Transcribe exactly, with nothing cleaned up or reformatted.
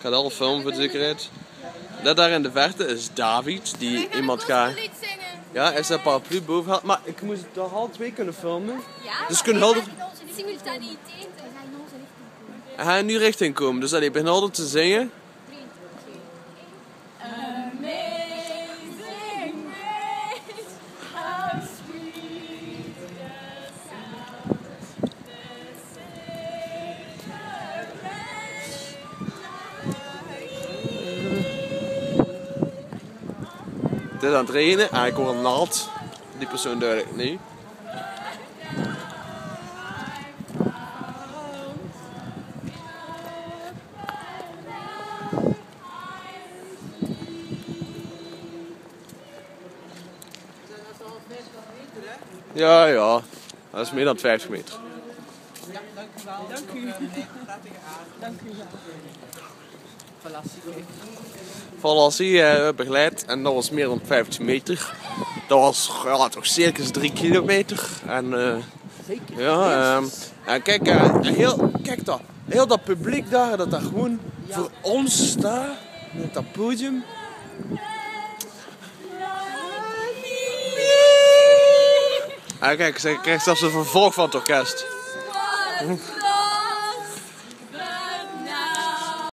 ga het al filmen voor de zekerheid. Dat daar in de verte is David, die iemand gaat... Ja, hij is een paraplu boven had. Maar ik moest het toch al twee kunnen filmen. Ja, dus kunnen helder... simultaniteit. Hij gaat nu richting komen, dus hij begint helder te zingen. Het is aan het regenen en ik hoor een naald. Die persoon duidelijk niet. Ja, ja. Dat is meer dan vijftig meter. Ja, dank u wel. Dank u. Dank u wel. Valassie uh, begeleid en dat was meer dan vijftig meter. Dat was ja, toch circa drie kilometer. En uh, ja, uh, en kijk, uh, heel, kijk dat, heel dat publiek daar, dat daar gewoon ja. voor ons staat, met dat podium. En kijk, ze krijgt zelfs een vervolg van het orkest.